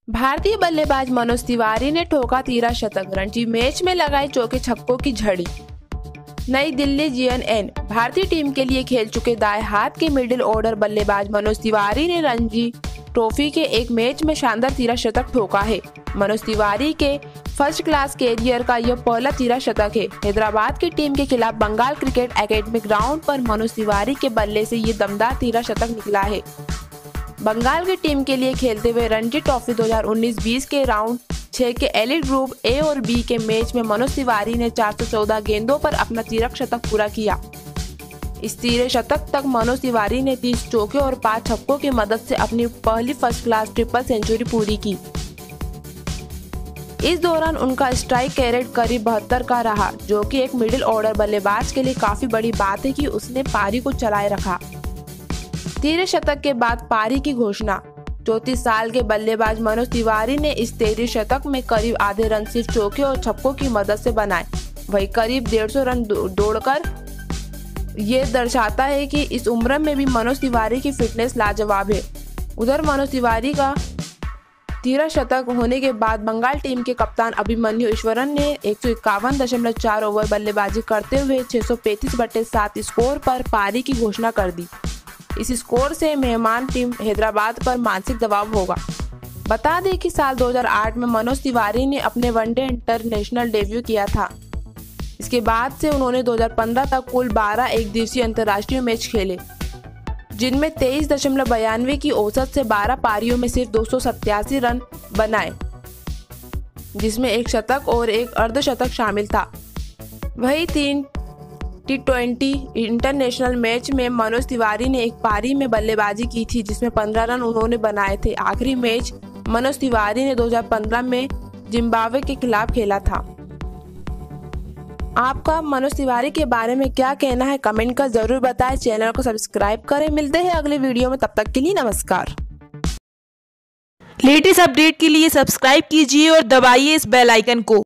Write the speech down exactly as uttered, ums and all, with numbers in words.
भारतीय बल्लेबाज मनोज तिवारी ने ठोका तिहरा शतक, रणजी मैच में लगाई चौके छक्कों की झड़ी। नई दिल्ली जी एन एन भारतीय टीम के लिए खेल चुके दाएं हाथ के मिडिल ऑर्डर बल्लेबाज मनोज तिवारी ने रणजी ट्रॉफी के एक मैच में शानदार तिहरा शतक ठोका है। मनोज तिवारी के फर्स्ट क्लास कैरियर का यह पहला तिहरा शतक है। हैदराबाद की टीम के खिलाफ बंगाल क्रिकेट एकेडमी ग्राउंड पर मनोज तिवारी के बल्ले से ये दमदार तिहरा शतक निकला है। बंगाल की टीम के लिए खेलते हुए रणजी ट्रॉफी दो हज़ार उन्नीस बीस के राउंड छह के एलिट ग्रुप ए और बी के मैच में मनोज तिवारी ने चार सौ चौदह गेंदों पर अपना तिहरा शतक पूरा किया। इस तिहरे शतक तक मनोज तिवारी ने तीस चौके और पांच छक्कों की मदद से अपनी पहली फर्स्ट क्लास ट्रिपल सेंचुरी पूरी की। इस दौरान उनका स्ट्राइक रेट करीब बहत्तर का रहा, जो कि एक मिडिल ऑर्डर बल्लेबाज के लिए काफी बड़ी बात है कि उसने पारी को चलाए रखा। तिहरे शतक के बाद पारी की घोषणा। चौंतीस साल के बल्लेबाज मनोज तिवारी ने इस तिहरे शतक में करीब आधे रन सिर्फ चौके और छक्कों की मदद से बनाए। वही करीब डेढ़ सौ रन दौड़कर ये दर्शाता है कि इस उम्र में भी मनोज तिवारी की फिटनेस लाजवाब है। उधर मनोज तिवारी का तिहरा शतक होने के बाद बंगाल टीम के कप्तान अभिमन्यु ईश्वरन ने एक सौ इक्यावन दशमलव चार ओवर बल्लेबाजी करते हुए छह सौ पैंतीस बटे सात स्कोर पर पारी की घोषणा कर दी। इस स्कोर से मेहमान टीम हैदराबाद पर मानसिक दबाव होगा। बता दें कि साल दो हज़ार आठ में मनोज तिवारी ने अपने वनडे इंटरनेशनल डेब्यू किया था। इसके बाद से उन्होंने दो हज़ार पंद्रह तक कुल बारह एक दिवसीय अंतर्राष्ट्रीय मैच खेले, जिनमें तेईस दशमलव बयानवे की औसत से बारह पारियों में सिर्फ दो सौ सत्तासी रन बनाए, जिसमें एक शतक और एक अर्धशतक शामिल था। वही तीन टी ट्वेंटी इंटरनेशनल मैच में मनोज तिवारी ने एक पारी में बल्लेबाजी की थी, जिसमें पंद्रह रन उन्होंने बनाए थे। आखिरी मैच मनोज तिवारी ने दो हज़ार पंद्रह में जिम्बाब्वे के खिलाफ खेला था। आपका मनोज तिवारी के बारे में क्या कहना है, कमेंट कर जरूर बताएं। चैनल को सब्सक्राइब करें। मिलते हैं अगले वीडियो में, तब तक के लिए नमस्कार। लेटेस्ट अपडेट के लिए सब्सक्राइब कीजिए और दबाइए इस बेल आइकन को।